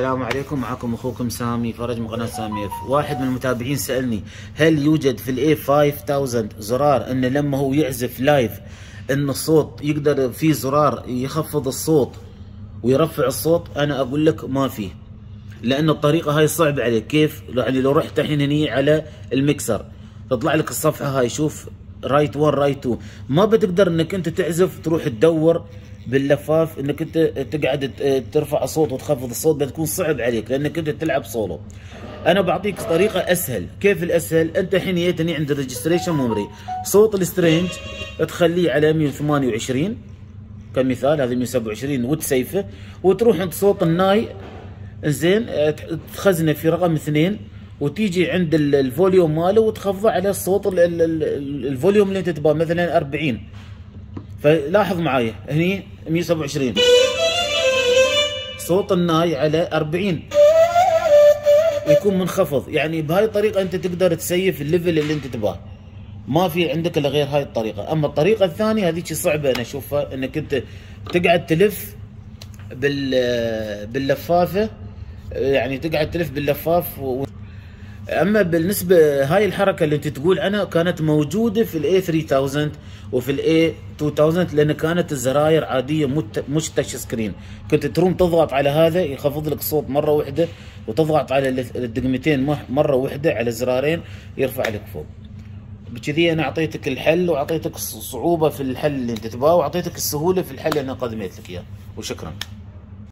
السلام عليكم، معكم اخوكم سامي فرج من قناه سامي اف. واحد من المتابعين سالني هل يوجد في الاي 5000 زرار انه لما هو يعزف لايف ان الصوت يقدر في زرار يخفض الصوت ويرفع الصوت؟ انا اقول لك ما فيه، لان الطريقه هاي صعبه عليك. كيف؟ يعني لو رحت الحين هني على المكسر تطلع لك الصفحه هاي، شوف رايت 1 رايت 2، ما بتقدر انك انت تعزف تروح تدور باللفاف انك انت تقعد ترفع الصوت وتخفض الصوت، بتكون صعب عليك لانك انت تلعب سولو. انا بعطيك طريقه اسهل. كيف الاسهل؟ انت الحين جيتني عند الريجستريشن ميموري، صوت السترينج تخليه على 128 كمثال، هذه 127 وتسيفه، وتروح عند صوت الناي زين تخزنه في رقم 2 وتيجي عند الفوليوم ماله وتخفضه على الصوت الفوليوم اللي انت تبغاه، مثلا 40. فلاحظ معايا هني 127 صوت الناي على 40 يكون منخفض. يعني بهاي الطريقه انت تقدر تسيف الليفل اللي انت تبغاه، ما في عندك الا غير هاي الطريقه. اما الطريقه الثانيه هذيك صعبه انا اشوفها، انك انت تقعد تلف باللفافه، يعني تقعد تلف باللفاف اما بالنسبه هاي الحركه اللي انت تقول عنها كانت موجوده في الاي 3000 وفي الاي 2000، لان كانت الزراير عاديه مش تاتش سكرين، كنت تروم تضغط على هذا يخفض لك الصوت مره واحده، وتضغط على الدقمتين مره واحده على الزرارين يرفع لك فوق. بكذي انا اعطيتك الحل، واعطيتك الصعوبه في الحل اللي انت تبغاه، واعطيتك السهوله في الحل اللي انا قدمت لك اياه، وشكرا.